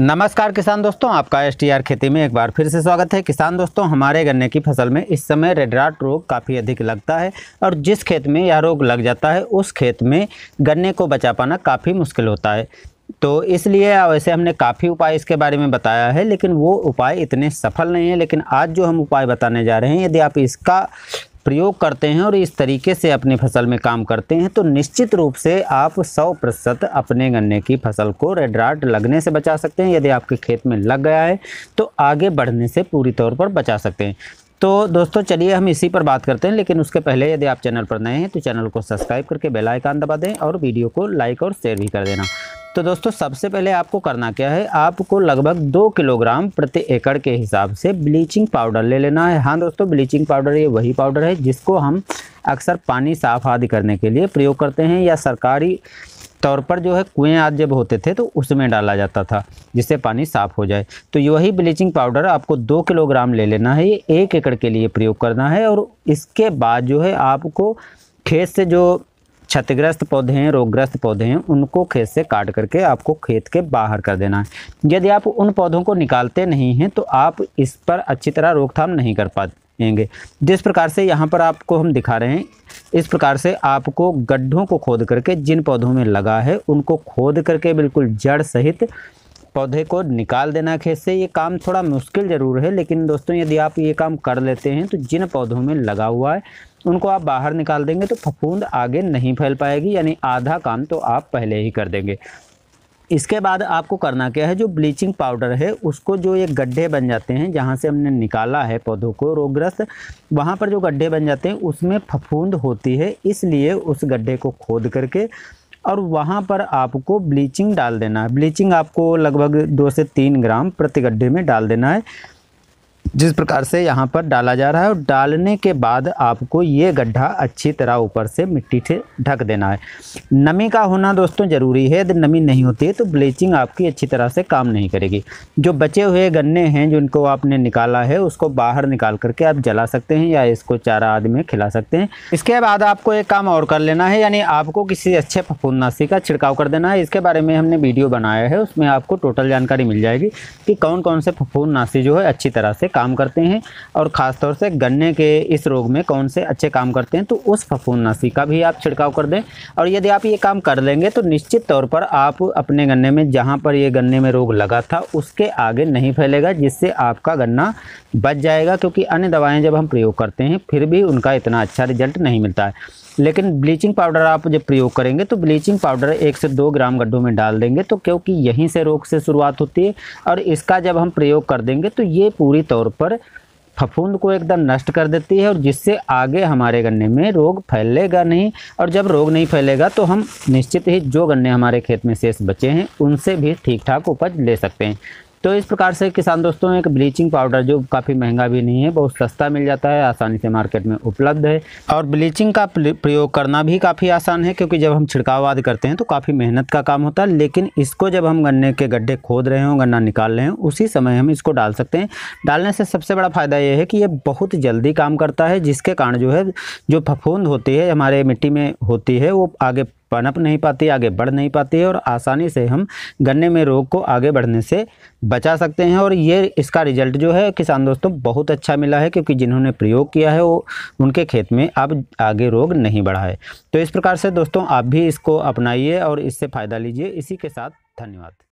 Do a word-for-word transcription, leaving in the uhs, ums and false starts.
नमस्कार किसान दोस्तों, आपका एस टी आर खेती में एक बार फिर से स्वागत है। किसान दोस्तों, हमारे गन्ने की फसल में इस समय रेड राट रोग काफ़ी अधिक लगता है और जिस खेत में यह रोग लग जाता है उस खेत में गन्ने को बचा पाना काफ़ी मुश्किल होता है। तो इसलिए वैसे हमने काफ़ी उपाय इसके बारे में बताया है, लेकिन वो उपाय इतने सफल नहीं है। लेकिन आज जो हम उपाय बताने जा रहे हैं, यदि आप इसका प्रयोग करते हैं और इस तरीके से अपनी फसल में काम करते हैं तो निश्चित रूप से आप सौ प्रतिशत अपने गन्ने की फसल को रेड राट लगने से बचा सकते हैं। यदि आपके खेत में लग गया है तो आगे बढ़ने से पूरी तौर पर बचा सकते हैं। तो दोस्तों चलिए हम इसी पर बात करते हैं, लेकिन उसके पहले यदि आप चैनल पर नए हैं तो चैनल को सब्सक्राइब करके बेल आइकन दबा दें और वीडियो को लाइक और शेयर भी कर देना। तो दोस्तों सबसे पहले आपको करना क्या है, आपको लगभग दो किलोग्राम प्रति एकड़ के हिसाब से ब्लीचिंग पाउडर ले लेना है। हाँ दोस्तों, ब्लीचिंग पाउडर ये वही पाउडर है जिसको हम अक्सर पानी साफ आदि करने के लिए प्रयोग करते हैं, या सरकारी तौर पर जो है कुएँ आदि जब होते थे तो उसमें डाला जाता था जिससे पानी साफ़ हो जाए। तो यही ब्लीचिंग पाउडर आपको दो किलोग्राम ले लेना है, ये एक एकड़ के लिए प्रयोग करना है। और इसके बाद जो है आपको खेत से जो क्षतिग्रस्त पौधे हैं, रोगग्रस्त पौधे हैं, उनको खेत से काट करके आपको खेत के बाहर कर देना है। यदि आप उन पौधों को निकालते नहीं हैं तो आप इस पर अच्छी तरह रोकथाम नहीं कर पाएंगे। जिस प्रकार से यहाँ पर आपको हम दिखा रहे हैं, इस प्रकार से आपको गड्ढों को खोद करके जिन पौधों में लगा है उनको खोद करके बिल्कुल जड़ सहित पौधे को निकाल देना खेत से। ये काम थोड़ा मुश्किल ज़रूर है, लेकिन दोस्तों यदि आप ये काम कर लेते हैं तो जिन पौधों में लगा हुआ है उनको आप बाहर निकाल देंगे तो फफूंद आगे नहीं फैल पाएगी, यानी आधा काम तो आप पहले ही कर देंगे। इसके बाद आपको करना क्या है, जो ब्लीचिंग पाउडर है उसको, जो ये गड्ढे बन जाते हैं जहाँ से हमने निकाला है पौधों को रोगग्रस्त, वहाँ पर जो गड्ढे बन जाते हैं उसमें फफूंद होती है, इसलिए उस गड्ढे को खोद करके और वहाँ पर आपको ब्लीचिंग डाल देना है। ब्लीचिंग आपको लगभग दो से तीन ग्राम प्रति गड्ढे में डाल देना है, जिस प्रकार से यहाँ पर डाला जा रहा है। और डालने के बाद आपको ये गड्ढा अच्छी तरह ऊपर से मिट्टी से ढक देना है। नमी का होना दोस्तों ज़रूरी है, यदि नमी नहीं होती है तो ब्लीचिंग आपकी अच्छी तरह से काम नहीं करेगी। जो बचे हुए गन्ने हैं जिनको आपने निकाला है उसको बाहर निकाल करके आप जला सकते हैं या इसको चारा आदि में खिला सकते हैं। इसके बाद आपको एक काम और कर लेना है, यानी आपको किसी अच्छे फफूंदनाशी का छिड़काव कर देना है। इसके बारे में हमने वीडियो बनाया है, उसमें आपको टोटल जानकारी मिल जाएगी कि कौन कौन से फफूंदनाशी जो है अच्छी तरह से काम करते हैं और ख़ास तौर से गन्ने के इस रोग में कौन से अच्छे काम करते हैं, तो उस फफूंदनाशी का भी आप छिड़काव कर दें। और यदि आप ये काम कर लेंगे तो निश्चित तौर पर आप अपने गन्ने में, जहां पर ये गन्ने में रोग लगा था उसके आगे नहीं फैलेगा, जिससे आपका गन्ना बच जाएगा। क्योंकि अन्य दवाएं जब हम प्रयोग करते हैं फिर भी उनका इतना अच्छा रिजल्ट नहीं मिलता है, लेकिन ब्लीचिंग पाउडर आप जब प्रयोग करेंगे तो ब्लीचिंग पाउडर एक से दो ग्राम गड्ढों में डाल देंगे, तो क्योंकि यहीं से रोग से शुरुआत होती है और इसका जब हम प्रयोग कर देंगे तो ये पूरी तौर पर फफूंद को एकदम नष्ट कर देती है, और जिससे आगे हमारे गन्ने में रोग फैलेगा नहीं। और जब रोग नहीं फैलेगा तो हम निश्चित ही जो गन्ने हमारे खेत में शेष बचे हैं उनसे भी ठीक ठाक उपज ले सकते हैं। तो इस प्रकार से किसान दोस्तों एक ब्लीचिंग पाउडर जो काफ़ी महंगा भी नहीं है, बहुत सस्ता मिल जाता है, आसानी से मार्केट में उपलब्ध है। और ब्लीचिंग का प्रयोग करना भी काफ़ी आसान है, क्योंकि जब हम छिड़काव आदि करते हैं तो काफ़ी मेहनत का काम होता है, लेकिन इसको जब हम गन्ने के गड्ढे खोद रहे हों, गन्ना निकाल रहे हों, उसी समय हम इसको डाल सकते हैं। डालने से सबसे बड़ा फ़ायदा ये है कि ये बहुत जल्दी काम करता है, जिसके कारण जो है जो फफूंद होती है हमारे मिट्टी में होती है वो आगे पनप नहीं पाती, आगे बढ़ नहीं पाती है, और आसानी से हम गन्ने में रोग को आगे बढ़ने से बचा सकते हैं। और ये इसका रिजल्ट जो है किसान दोस्तों बहुत अच्छा मिला है, क्योंकि जिन्होंने प्रयोग किया है वो उनके खेत में अब आगे रोग नहीं बढ़ा है। तो इस प्रकार से दोस्तों आप भी इसको अपनाइए और इससे फ़ायदा लीजिए। इसी के साथ धन्यवाद।